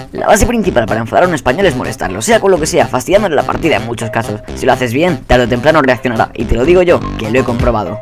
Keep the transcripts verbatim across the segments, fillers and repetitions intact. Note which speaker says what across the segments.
Speaker 1: La base principal para enfadar a un español es molestarlo, sea con lo que sea, fastidiándole la partida en muchos casos. Si lo haces bien, tarde o temprano reaccionará, y te lo digo yo, que lo he comprobado.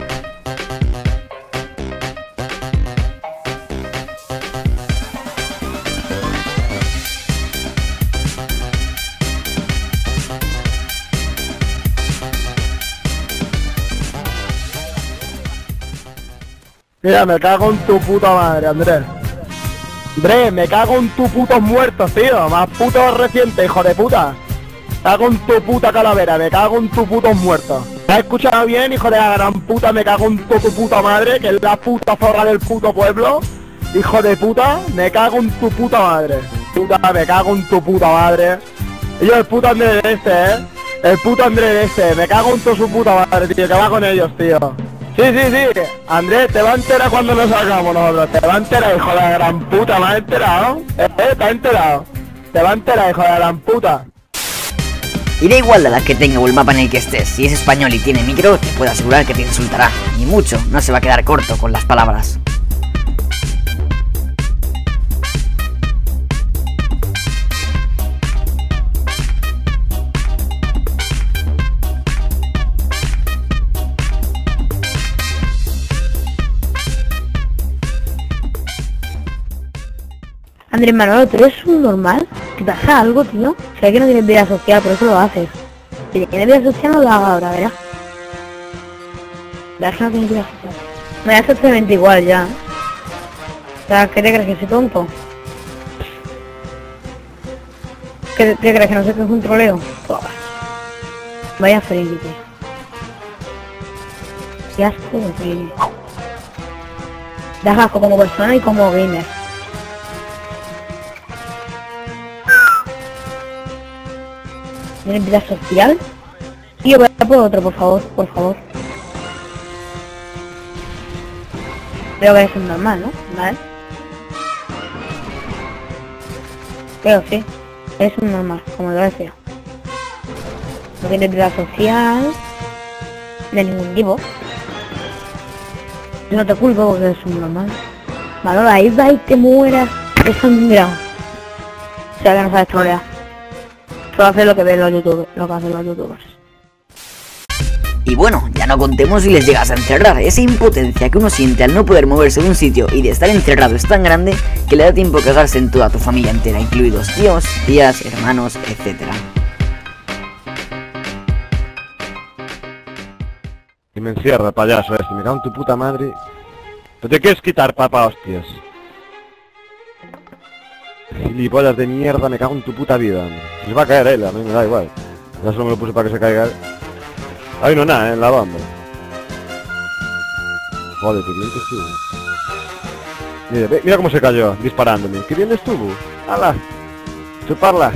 Speaker 2: Mira, me cago en tu puta madre, Andrés. Andrés, me cago en tu putos muertos, tío. Más putos recientes, hijo de puta. Me cago en tu puta calavera, me cago en tu putos muertos. ¿Me has escuchado bien, hijo de la gran puta? Me cago en tu, tu puta madre, que es la puta zorra del puto pueblo. Hijo de puta, me cago en tu puta madre. Puta, me cago en tu puta madre. Y yo, el puto Andrés de este, eh. El puto Andrés de este, me cago en tu su puta madre, tío, que va con ellos, tío. Sí, sí, sí, Andrés, te va a enterar cuando nos salgamos nosotros, te va a enterar, hijo de la gran puta, ¿me has enterado? Eh, eh, te has enterado, te va a enterar, hijo de la gran puta.
Speaker 1: Y da igual la edad que tenga o el mapa en el que estés, si es español y tiene micro, te puedo asegurar que te insultará, y mucho, no se va a quedar corto con las palabras.
Speaker 3: Andrés Manolo, ¿tú eres un normal? ¿Te pasa algo, tío? Sé que no tienes vida social, por eso lo haces. Si tienes vida social, no lo hagas ahora, ¿verdad? ¿Verdad que no tienes vida social? Me da exactamente igual ya. O sea, ¿qué te crees, que soy tonto? ¿Qué te crees, que no sé qué es un troleo? Pues, vaya feliz, tío. Qué asco de ti. Das asco como persona y como gamer. ¿Tienes vida social? Tío, voy a por otro, por favor, por favor. Creo que es un normal, ¿no? ¿Vale? Creo, sí. Es un normal, como lo decía. No tienes vida social de ningún tipo. Yo no te culpo porque es un normal. Vale, ahí va y te mueras. Es un mirado. O sea que no sabes trolear. Solo hacer lo que ven los youtubers, lo que hacen los youtubers.
Speaker 1: Y bueno, ya no contemos si les llegas a encerrar. Esa impotencia que uno siente al no poder moverse de un sitio y de estar encerrado es tan grande que le da tiempo a cagarse en toda tu familia entera, incluidos tíos, tías, hermanos, etcétera.
Speaker 2: Y me encierra, payaso este, me cago en tu puta madre. ¿Tú te quieres quitar, papá, hostias? Gilipollas de mierda, me cago en tu puta vida. Se va a caer él, a mí me da igual. Ya solo me lo puse para que se caiga él. Ahí no nada, ¿eh? En la bamba. Joder, qué bien que estuvo. Mira, ve, mira cómo se cayó, disparándome. Qué bien estuvo. ¡Hala! ¡Chuparla!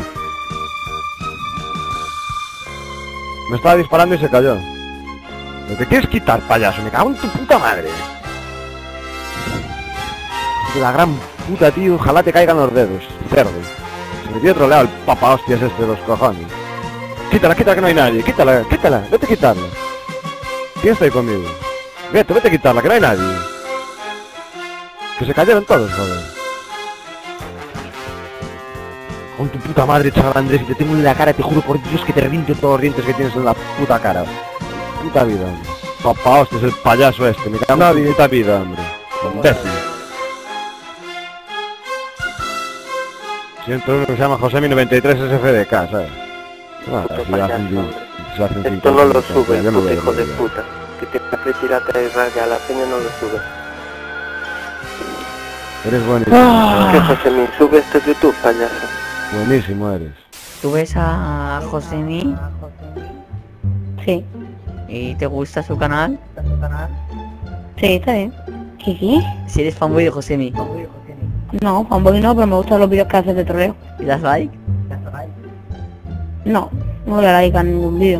Speaker 2: Me estaba disparando y se cayó. ¿Me te quieres quitar, payaso? Me cago en tu puta madre. La gran puta, tío, ojalá te caigan los dedos, cerdo. Se me tiene troleado el papa hostias este de los cojones. Quítala, quítala que no hay nadie, quítala, quítala, vete a quitarla. ¿Quién está ahí conmigo? Vete, vete a quitarla, que no hay nadie. Que se cayeron todos, joder. Con tu puta madre, chaval Andrés, y te tengo en la cara, te juro por Dios que te reviento todos los dientes que tienes en la puta cara. Puta vida, hombre. Papá hostias, el payaso este, me cago en tu puta vida, hombre. Imbécil. Siento uno que se llama Josemi noventa y tres S F D K, ¿sabes? Ah, si hacen, si hacen
Speaker 4: esto no lo sube, puto hijo de puta. Que te que tirarte de raya a la peña no lo sube.
Speaker 2: Eres buenísimo.
Speaker 4: Ah. ¿Qué Josemi? ¿Sube esto a YouTube, payaso?
Speaker 2: Buenísimo eres.
Speaker 1: ¿Tú ves a Josemi?
Speaker 3: Sí.
Speaker 1: ¿Y te gusta su canal?
Speaker 3: Sí, está bien. ¿Qué qué?
Speaker 1: Si eres fanboy de Josemi.
Speaker 3: No, fanboy no, pero me gustan los vídeos que haces de troleo.
Speaker 1: ¿Y das like?
Speaker 3: No, no le like a ningún vídeo.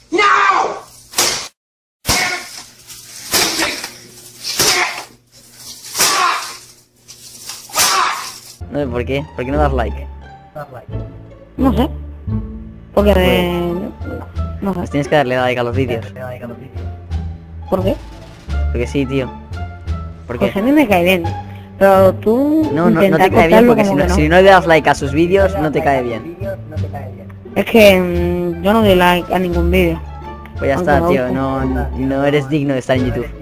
Speaker 1: No sé por qué, ¿por qué no das like?
Speaker 3: No sé. Porque de... no sé.
Speaker 1: Pues tienes que darle like a los vídeos.
Speaker 3: ¿Por qué?
Speaker 1: Porque sí, tío. ¿Por qué?
Speaker 3: Pues a mí me cae bien. Pero tú...
Speaker 1: No, no, no
Speaker 3: intenta
Speaker 1: te cae bien
Speaker 3: cortarlo
Speaker 1: porque si
Speaker 3: como
Speaker 1: no,
Speaker 3: que
Speaker 1: si no le das like a sus vídeos, no te cae bien.
Speaker 3: Es que mm, yo no doy like a ningún vídeo.
Speaker 1: Pues ya
Speaker 3: Aunque
Speaker 1: está,
Speaker 3: me
Speaker 1: tío,
Speaker 3: guste.
Speaker 1: no, no eres digno de estar en YouTube.